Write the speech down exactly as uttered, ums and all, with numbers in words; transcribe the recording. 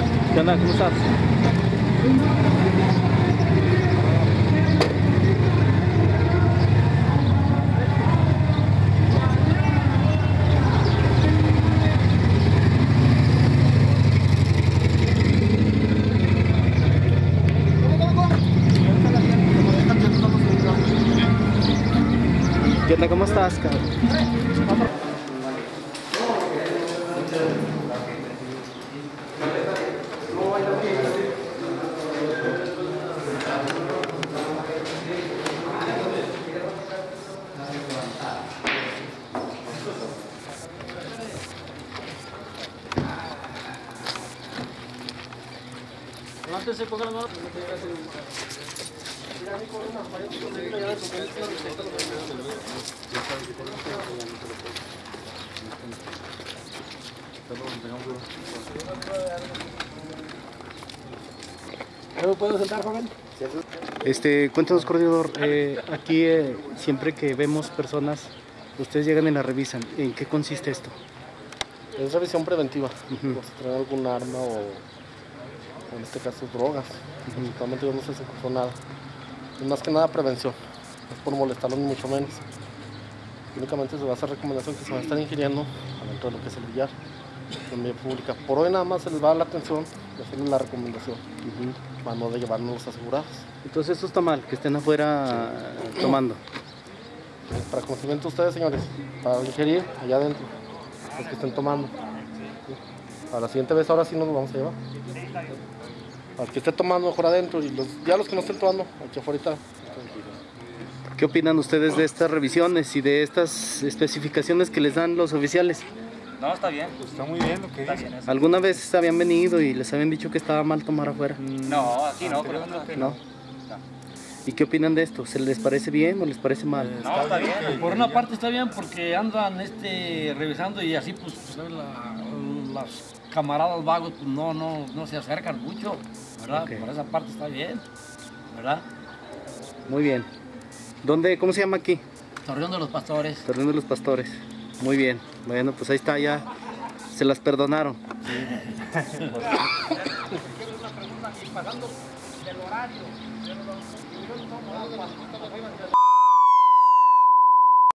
tal? ¿Qué onda? ¿Cómo estás? ¿Qué onda? ¿Cómo estás, cabrón? Levántese, ponga la mano. ¿Me puedo sentar, joven? Este, cuéntanos, coordinador, eh, aquí eh, siempre que vemos personas, ustedes llegan y la revisan. ¿En qué consiste esto? Es revisión preventiva, Uh-huh. por si traen algún arma o, o en este caso drogas. Uh-huh. Principalmente no se encontró nada. Es más que nada prevención, no es por molestarlos ni mucho menos. Únicamente se va a hacer recomendación que se va a estar ingiriendo adentro de lo que es el billar en vía pública. Por hoy nada más se les va a dar la atención de hacerles la recomendación, Uh-huh. para no de llevarnos los asegurados. Entonces eso está mal, que estén afuera tomando. Para conocimiento de ustedes, señores, para ingerir allá adentro, los que estén tomando. Para la siguiente vez ahora sí nos lo vamos a llevar. Para el que esté tomando mejor adentro y los, ya los que no estén tomando aquí afuera. ¿Qué opinan ustedes de estas revisiones y de estas especificaciones que les dan los oficiales? No, está bien. Pues está muy bien lo que Está dice. bien eso. ¿Alguna vez habían venido y les habían dicho que estaba mal tomar afuera? No, aquí no, por ejemplo, que ¿No? no. ¿Y qué opinan de esto? ¿Se les parece bien o les parece mal? No, está bien. Por una parte está bien porque andan este, revisando y así pues, pues la, las camaradas vagos pues no, no, no se acercan mucho, ¿verdad? Ok. Por esa parte está bien, ¿verdad? Muy bien. ¿Dónde, cómo se llama aquí? Torreón de los Pastores. Torreón de los Pastores. Muy bien. Bueno, pues ahí está, ya se las perdonaron. Pasando del horario,